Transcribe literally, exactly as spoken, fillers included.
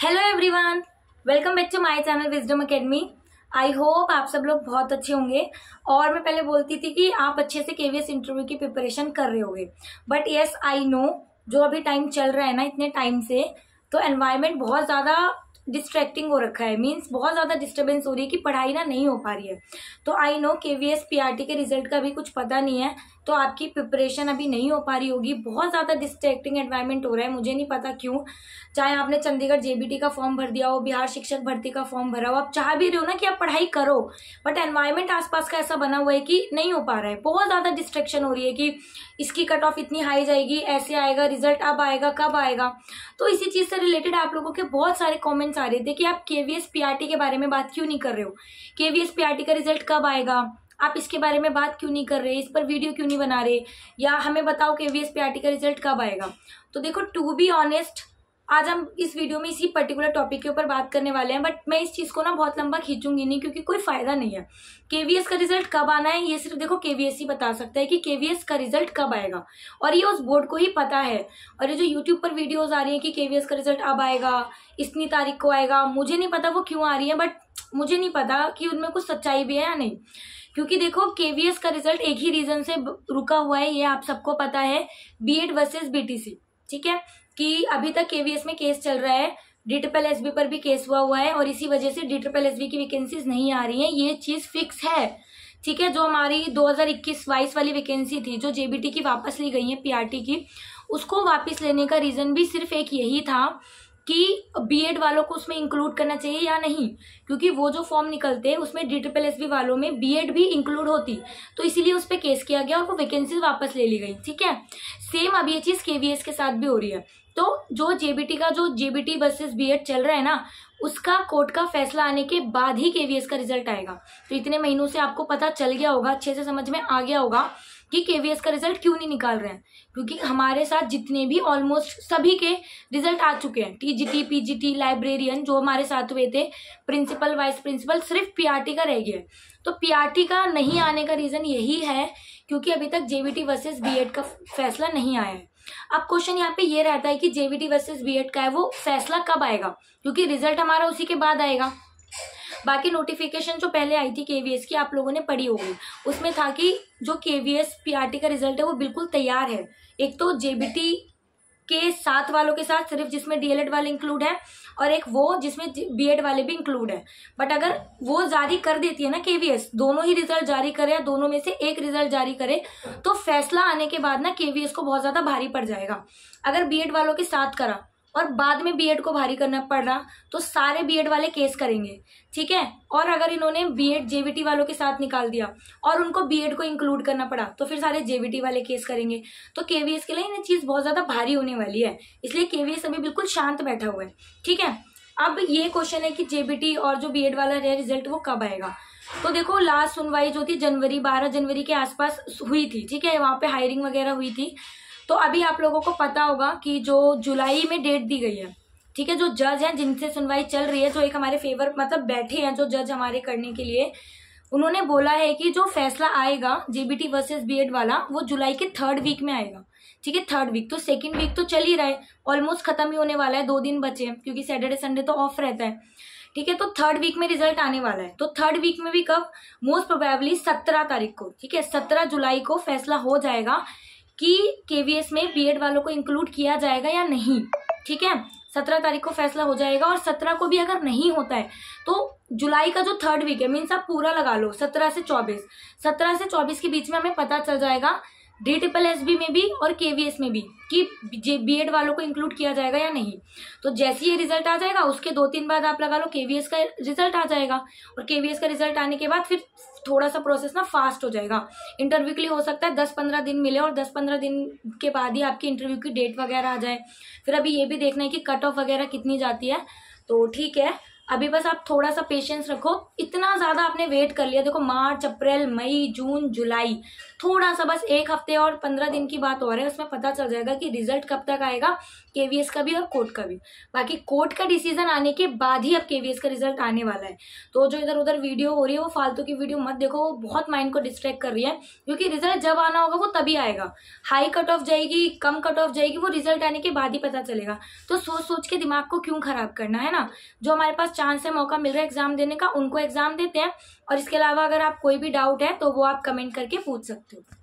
Hello everyone, welcome back to my channel Wisdom Academy. I hope आप सब लोग बहुत अच्छे होंगे। और मैं पहले बोलती थी कि आप अच्छे से केवीएस इंटरव्यू की प्रिपरेशन कर रहे होगे, बट यस आई नो जो अभी टाइम चल रहा है ना इतने टाइम से, तो एनवायरनमेंट बहुत ज़्यादा डिस्ट्रैक्टिंग हो रखा है। मीन्स बहुत ज़्यादा डिस्टर्बेंस हो रही है कि पढ़ाई ना नहीं हो पा रही है। तो आई नो केवीएस पीआरटी के रिजल्ट का भी कुछ पता नहीं है, तो आपकी प्रिपरेशन अभी नहीं हो पा रही होगी। बहुत ज़्यादा डिस्ट्रैक्टिंग एनवायरनमेंट हो रहा है, मुझे नहीं पता क्यों। चाहे आपने चंडीगढ़ जेबीटी का फॉर्म भर दिया हो, बिहार शिक्षक भर्ती का फॉर्म भरा हो, आप चाह भी रहे हो ना कि आप पढ़ाई करो, बट एनवायरनमेंट आसपास का ऐसा बना हुआ है कि नहीं हो पा रहा है। बहुत ज़्यादा डिस्ट्रैक्शन हो रही है कि इसकी कट ऑफ इतनी हाई जाएगी, ऐसे आएगा रिजल्ट, अब आएगा, कब आएगा। तो इसी चीज़ से रिलेटेड आप लोगों के बहुत सारे कॉमेंट्स आ रहे थे कि आप केवीएस पीआरटी के बारे में बात क्यों नहीं कर रहे हो, केवीएस पीआरटी का रिजल्ट कब आएगा, आप इसके बारे में बात क्यों नहीं कर रहे, इस पर वीडियो क्यों नहीं बना रहे, या हमें बताओ केवीएस पीआरटी का रिजल्ट कब आएगा। तो देखो, टू बी ऑनेस्ट, आज हम इस वीडियो में इसी पर्टिकुलर टॉपिक के ऊपर बात करने वाले हैं, बट मैं इस चीज को ना बहुत लंबा खींचूंगी नहीं, क्योंकि कोई फायदा नहीं है। केवीएस का रिजल्ट कब आना है ये सिर्फ देखो केवीएस ही बता सकता है कि केवीएस का रिजल्ट कब आएगा, और ये उस बोर्ड को ही पता है। और ये जो यूट्यूब पर वीडियोज आ रही है कि केवीएस का रिजल्ट अब आएगा, इतनी तारीख को आएगा, मुझे नहीं पता वो क्यों आ रही है, बट मुझे नहीं पता कि उनमें कुछ सच्चाई भी है या नहीं। क्योंकि देखो, केवीएस का रिजल्ट एक ही रीजन से रुका हुआ है, ये आप सबको पता है, बीएड वर्सेस बीटीसी। ठीक है, कि अभी तक केवीएस में केस चल रहा है, डी ट्रिपल एसबी पर भी केस हुआ हुआ है, और इसी वजह से डी ट्रिपल एसबी की वैकेंसीज नहीं आ रही हैं, ये चीज फिक्स है। ठीक है, जो हमारी दो हज़ार इक्कीस बाईस वाली वैकेंसी थी, जो जेबीटी की वापस ली गई है पीआरटी की, उसको वापस लेने का रीजन भी सिर्फ एक यही था कि बीएड वालों को उसमें इंक्लूड करना चाहिए या नहीं, क्योंकि वो जो फॉर्म निकलते हैं उसमें डी ट्रिपल एसबी वालों में बीएड भी इंक्लूड होती, तो इसीलिए उस पर केस किया गया और वो वैकेंसी वापस ले ली गई। ठीक है, सेम अब ये चीज केवीएस के साथ भी हो रही है। तो जो जेबीटी का जो जेबीटी वर्सेस बीएड चल रहा है ना, उसका कोर्ट का फैसला आने के बाद ही केवीएस का रिजल्ट आएगा। तो इतने महीनों से आपको पता चल गया होगा, अच्छे से समझ में आ गया होगा कि केवीएस का रिजल्ट क्यों नहीं निकाल रहे हैं, क्योंकि हमारे साथ जितने भी ऑलमोस्ट सभी के रिजल्ट आ चुके हैं, टीजीटी, पीजीटी, लाइब्रेरियन जो हमारे साथ हुए थे, प्रिंसिपल, वाइस प्रिंसिपल, सिर्फ पीआरटी का रह गया है। तो पीआरटी का नहीं आने का रीजन यही है क्योंकि अभी तक जेबीटी वर्सेस बीएड का फैसला नहीं आया है। अब क्वेश्चन यहाँ पे ये रहता है कि जेबीटी वर्सेस बीएड का है, वो फैसला कब आएगा, क्योंकि रिजल्ट हमारा उसी के बाद आएगा। बाकी नोटिफिकेशन जो पहले आई थी केवीएस की, आप लोगों ने पढ़ी होगी, उसमें था कि जो केवीएस पीआरटी का रिजल्ट है वो बिल्कुल तैयार है। एक तो जेबीटी के साथ वालों के साथ सिर्फ जिसमें डीएलएड वाले इंक्लूड है, और एक वो जिसमें बीएड वाले भी इंक्लूड है। बट अगर वो जारी कर देती है ना केवीएस, दोनों ही रिजल्ट जारी करे या दोनों में से एक रिजल्ट जारी करे, तो फैसला आने के बाद ना केवीएस को बहुत ज्यादा भारी पड़ जाएगा। अगर बीएड वालों के साथ करा और बाद में बीएड को भारी करना पड़ रहा, तो सारे बीएड वाले केस करेंगे। ठीक है, और अगर इन्होंने बीएड जेबीटी वालों के साथ निकाल दिया और उनको बीएड को इंक्लूड करना पड़ा, तो फिर सारे जेबीटी वाले केस करेंगे। तो केवीएस के लिए ये चीज बहुत ज्यादा भारी होने वाली है, इसलिए केवीएस अभी बिल्कुल शांत बैठा हुआ है। ठीक है, अब ये क्वेश्चन है कि जेबीटी और जो बीएड वाला है रिजल्ट वो कब आएगा। तो देखो, लास्ट सुनवाई जो थी जनवरी बारह जनवरी के आसपास हुई थी। ठीक है, वहां पे हायरिंग वगैरह हुई थी। तो अभी आप लोगों को पता होगा कि जो जुलाई में डेट दी गई है, ठीक है, जो जज हैं जिनसे सुनवाई चल रही है, जो एक हमारे फेवर मतलब बैठे हैं जो जज हमारे करने के लिए, उन्होंने बोला है कि जो फैसला आएगा जेबीटी वर्सेस बीएड वाला, वो जुलाई के थर्ड वीक में आएगा। ठीक है, थर्ड वीक, तो सेकेंड वीक तो चल ही रहा है, ऑलमोस्ट खत्म ही होने वाला है, दो दिन बचे हैं क्योंकि सैटरडे संडे तो ऑफ रहता है। ठीक है, तो थर्ड वीक में रिजल्ट आने वाला है। तो थर्ड वीक में भी कब, मोस्ट प्रोबेबली सत्रह तारीख को, ठीक है, सत्रह जुलाई को फैसला हो जाएगा कि केवीएस में बीएड वालों को इंक्लूड किया जाएगा या नहीं। ठीक है, सत्रह तारीख को फैसला हो जाएगा, और सत्रह को भी अगर नहीं होता है तो जुलाई का जो थर्ड वीक है, मीन्स आप पूरा लगा लो सत्रह से चौबीस, सत्रह से चौबीस के बीच में हमें पता चल जाएगा डी ट्रिपल एसबी में भी और केवीएस में भी कि बीएड वालों को इंक्लूड किया जाएगा या नहीं। तो जैसे ये रिजल्ट आ जाएगा, उसके दो तीन बाद आप लगा लो केवीएस का रिजल्ट आ जाएगा, और केवीएस का रिजल्ट आने के बाद फिर थोड़ा सा प्रोसेस ना फास्ट हो जाएगा। इंटरव्यू के लिए हो सकता है दस पंद्रह दिन मिले, और दस पंद्रह दिन के बाद ही आपकी इंटरव्यू की डेट वगैरह आ जाए। फिर अभी ये भी देखना है कि कट ऑफ वगैरह कितनी जाती है। तो ठीक है, अभी बस आप थोड़ा सा पेशेंस रखो। इतना ज्यादा आपने वेट कर लिया, देखो मार्च, अप्रैल, मई, जून, जुलाई, थोड़ा सा बस एक हफ्ते और पंद्रह दिन की बात हो रही है, उसमें पता चल जाएगा कि रिजल्ट कब तक आएगा, केवीएस का भी और कोर्ट का भी। बाकी कोर्ट का डिसीजन आने के बाद ही अब केवीएस का रिजल्ट आने वाला है। तो जो इधर उधर वीडियो हो रही है वो फालतू की वीडियो मत देखो, वो बहुत माइंड को डिस्ट्रैक्ट कर रही है, क्योंकि रिजल्ट जब आना होगा वो तभी आएगा। हाई कट ऑफ जाएगी, कम कट ऑफ जाएगी, वो रिजल्ट आने के बाद ही पता चलेगा। तो सोच सोच के दिमाग को क्यों खराब करना है ना। जो हमारे पास चांस है, मौका मिल रहा है एग्जाम देने का, उनको एग्जाम देते हैं। और इसके अलावा अगर आप कोई भी डाउट है तो वो आप कमेंट करके पूछ सकते हो।